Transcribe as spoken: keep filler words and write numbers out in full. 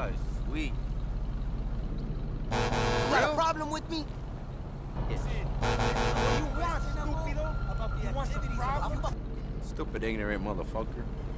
Oh, sweet. You got a problem with me? Is it? What do you want, stupido? About the activities of Stupid ignorant motherfucker.